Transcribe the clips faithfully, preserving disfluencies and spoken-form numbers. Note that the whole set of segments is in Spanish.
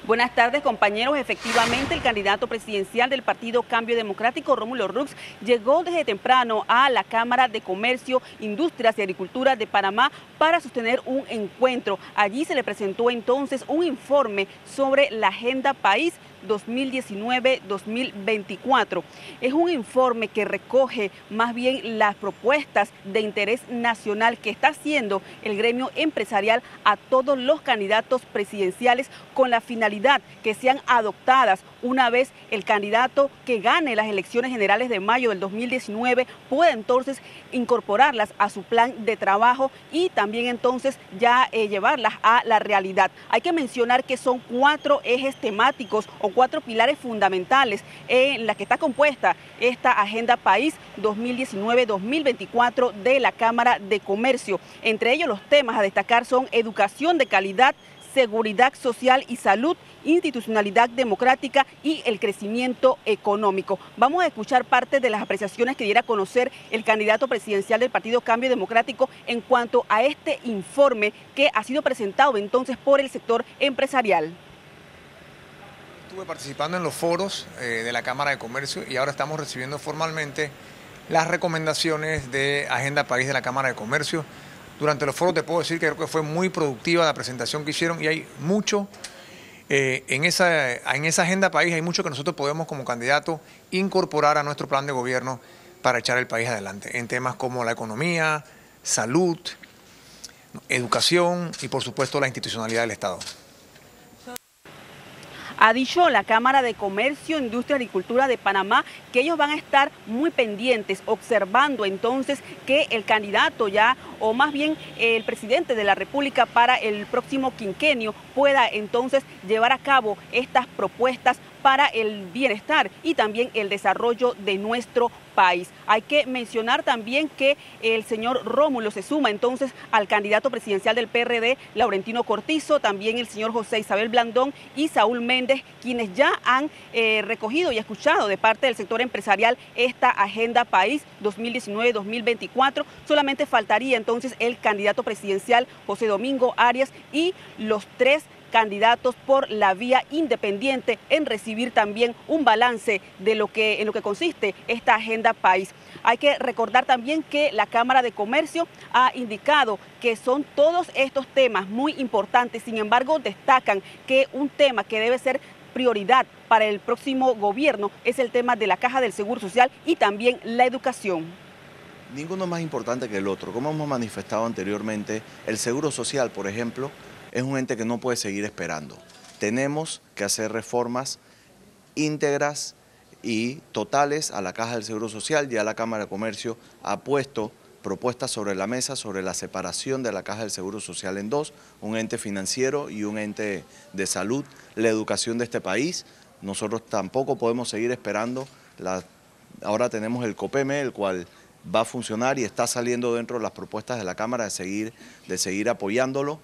Buenas tardes, compañeros. Efectivamente, el candidato presidencial del Partido Cambio Democrático, Rómulo Rux, llegó desde temprano a la Cámara de Comercio, Industrias y Agricultura de Panamá para sostener un encuentro. Allí se le presentó entonces un informe sobre la Agenda País dos mil diecinueve dos mil veinticuatro. Es un informe que recoge más bien las propuestas de interés nacional que está haciendo el gremio empresarial a todos los candidatos presidenciales con la finalidad que sean adoptadas una vez el candidato que gane las elecciones generales de mayo del dos mil diecinueve pueda entonces incorporarlas a su plan de trabajo y también entonces ya eh, llevarlas a la realidad. Hay que mencionar que son cuatro ejes temáticos o cuatro pilares fundamentales en la que está compuesta esta Agenda País dos mil diecinueve dos mil veinticuatro de la Cámara de Comercio. Entre ellos los temas a destacar son educación de calidad, seguridad social y salud, institucionalidad democrática y el crecimiento económico. Vamos a escuchar parte de las apreciaciones que diera a conocer el candidato presidencial del Partido Cambio Democrático en cuanto a este informe que ha sido presentado entonces por el sector empresarial. Estuve participando en los foros eh, de la Cámara de Comercio y ahora estamos recibiendo formalmente las recomendaciones de Agenda País de la Cámara de Comercio. Durante los foros te puedo decir que creo que fue muy productiva la presentación que hicieron y hay mucho, eh, en, esa, en esa Agenda País hay mucho que nosotros podemos como candidatos incorporar a nuestro plan de gobierno para echar el país adelante, en temas como la economía, salud, educación y por supuesto la institucionalidad del Estado. Ha dicho la Cámara de Comercio, Industria y Agricultura de Panamá que ellos van a estar muy pendientes, observando entonces que el candidato ya, o más bien el presidente de la República para el próximo quinquenio pueda entonces llevar a cabo estas propuestas para el bienestar y también el desarrollo de nuestro país. Hay que mencionar también que el señor Rómulo se suma entonces al candidato presidencial del P R D, Laurentino Cortizo, también el señor José Isabel Blandón y Saúl Méndez, quienes ya han eh, recogido y escuchado de parte del sector empresarial esta Agenda País dos mil diecinueve dos mil veinticuatro. Solamente faltaría entonces el candidato presidencial José Domingo Arias y los tres candidatos por la vía independiente en recibir también un balance de lo que en lo que consiste esta Agenda País. Hay que recordar también que la Cámara de Comercio ha indicado que son todos estos temas muy importantes, sin embargo destacan que un tema que debe ser prioridad para el próximo gobierno es el tema de la Caja del Seguro Social y también la educación. Ninguno es más importante que el otro. Como hemos manifestado anteriormente, el Seguro Social, por ejemplo, es un ente que no puede seguir esperando. Tenemos que hacer reformas íntegras y totales a la Caja del Seguro Social. Ya la Cámara de Comercio ha puesto propuestas sobre la mesa sobre la separación de la Caja del Seguro Social en dos, un ente financiero y un ente de salud, la educación de este país. Nosotros tampoco podemos seguir esperando. La, ahora tenemos el COPEME, el cual va a funcionar y está saliendo dentro de las propuestas de la Cámara de seguir, de seguir apoyándolo.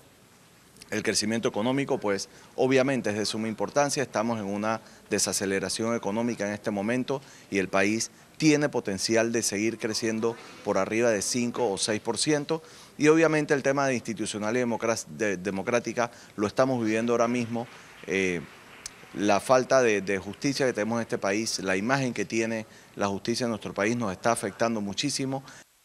El crecimiento económico, pues obviamente es de suma importancia, estamos en una desaceleración económica en este momento y el país tiene potencial de seguir creciendo por arriba de cinco o seis por ciento y obviamente el tema de institucionalidad democrática lo estamos viviendo ahora mismo. Eh, la falta de, de justicia que tenemos en este país, la imagen que tiene la justicia en nuestro país nos está afectando muchísimo.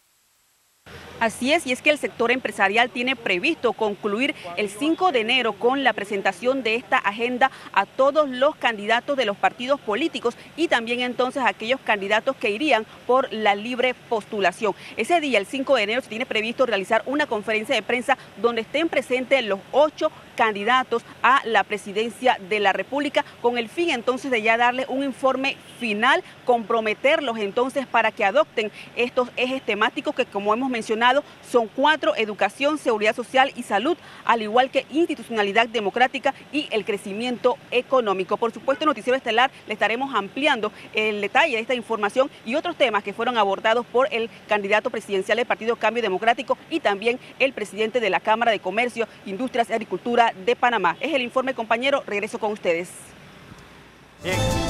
Así es, y es que el sector empresarial tiene previsto concluir el cinco de enero con la presentación de esta agenda a todos los candidatos de los partidos políticos y también entonces a aquellos candidatos que irían por la libre postulación. Ese día, el cinco de enero, se tiene previsto realizar una conferencia de prensa donde estén presentes los ocho candidatos a la presidencia de la República con el fin entonces de ya darle un informe final, comprometerlos entonces para que adopten estos ejes temáticos que, como hemos mencionado, son cuatro: educación, seguridad social y salud, al igual que institucionalidad democrática y el crecimiento económico. Por supuesto, en Noticiero Estelar le estaremos ampliando el detalle de esta información y otros temas que fueron abordados por el candidato presidencial del Partido Cambio Democrático y también el presidente de la Cámara de Comercio, Industrias y Agricultura de Panamá. Es el informe, compañero. Regreso con ustedes. Bien.